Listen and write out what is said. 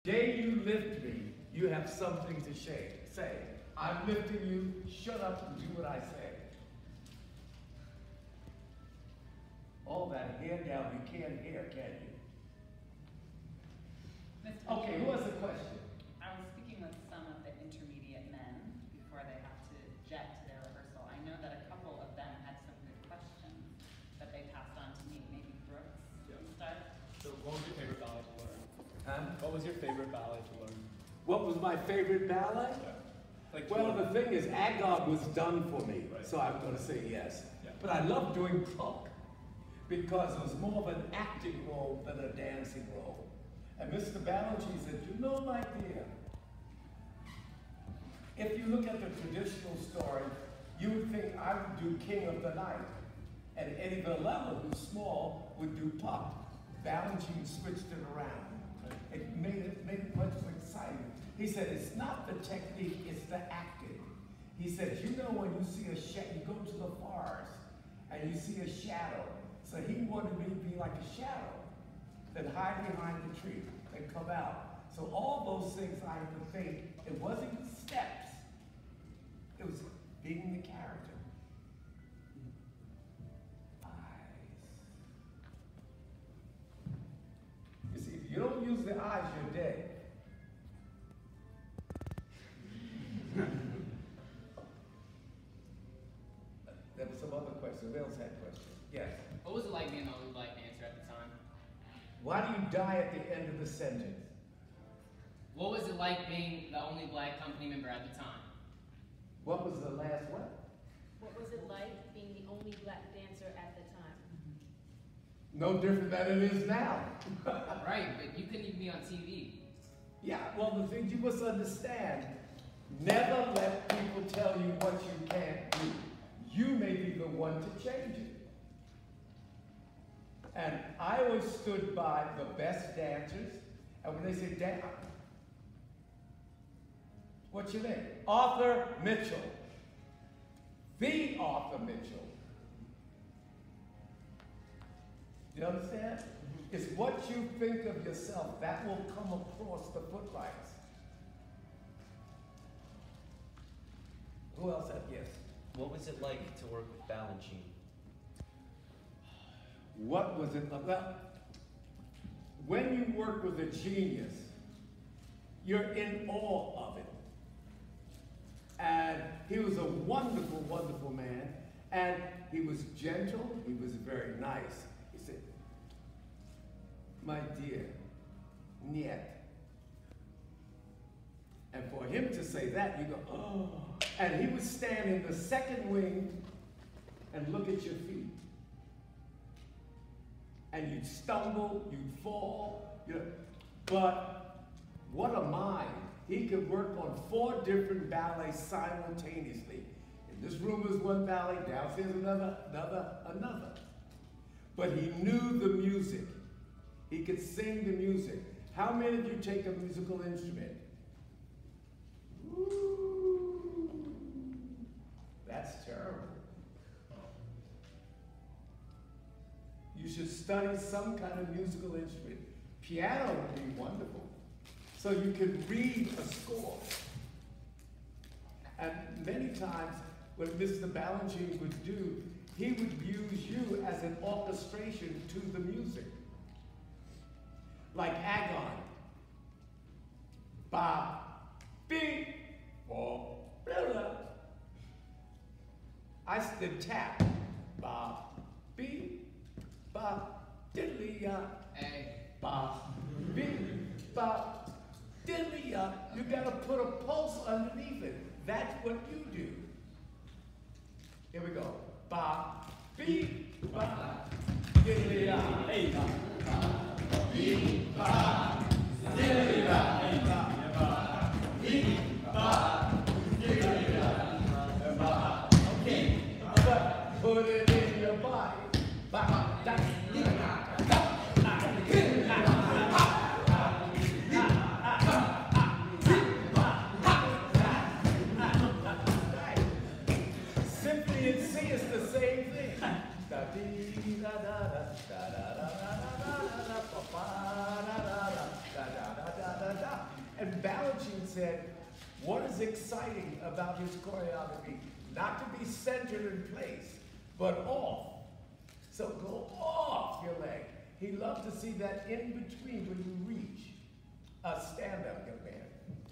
day you lift me, you have something to say. I'm lifting you, shut up and do what I say. All that hair down, you can't hear, can you? Okay, who has a question? I was speaking with some of the intermediate men before they have to jet to their rehearsal. I know that a couple of them had some good questions that they passed on to me. Maybe Brooks can start. So what was your favorite ballet to learn? Huh? What was your favorite ballet to learn? What was my favorite ballet? Yeah. Like Well, the thing is, Agog was done for me, Right. so I'm going to say yes. Yeah. But I love doing Puck because it was more of an acting role than a dancing role. And Mr. Banerjee said, you know, my dear, if you look at the traditional story, you would think I would do King of the Night. And Eddie Villella, who's small, would do Puck. Banerjee switched it around. It made it much more exciting. He said, it's not the technique, it's the acting. He said, you know when you see a shadow, you go to the forest and you see a shadow. So he wanted me to be like a shadow, then hide behind the tree and come out. So all those things I had to think, it wasn't steps, it was being the character. Eyes. You see, if you don't use the eyes, you're dead. There was some other questions. Who else had questions? Yes. What was it like being the only black dancer at the time? Why do you die at the end of the sentence? What was it like being the only black company member at the time? What was the last one? What was it like being the only black dancer at the time? No different than it is now. Right, but you couldn't even be on TV. Yeah, well, the thing you must understand, never let people tell you what you can't do. You may be the one to change it. And I always stood by the best dancers, and when they say, Dan, what's your name? Arthur Mitchell. The Arthur Mitchell. Do you understand? It's what you think of yourself that will come across the footlights. Who else had yes? What was it like to work with Balanchine? What was it about? When you work with a genius, you're in awe of it. And he was a wonderful, wonderful man. And he was gentle, he was very nice. He said, my dear, niet. And for him to say that, you go, oh. And he would stand in the second wing and look at your feet. And you'd stumble, you'd fall, you know. But what a mind. He could work on 4 different ballets simultaneously. In this room is one ballet, downstairs another. But he knew the music. He could sing the music. How many of you take a musical instrument? Ooh, that's terrible. You should study some kind of musical instrument. Piano would be wonderful. So you could read a score. And many times, what Mr. Balanchine would do, he would use you as an orchestration to the music. Like Agon. Ba, beep, bo, blah, blah. I did tap. Ba, beep, ba, diddly, ya. Hey. Ba, beep, ba, diddly, ya. You gotta put a pulse underneath it. That's what you do. Here we go. Ba, beep, ba, diddly, ya. Hey, ba, beep, ba, diddly, ya. Hey, ba, beep, ba, diddly, ya. Ba, okay. But put it in your body. Ba, da, dee, da, da, da. Symphony and C is the same thing. Da dee da da da da da da da da da da da da da da da da And Balanchine said, what is exciting about his choreography? Not to be centered in place, but off. So go off your leg. He loved to see that in between when you reach. Stand up, young man.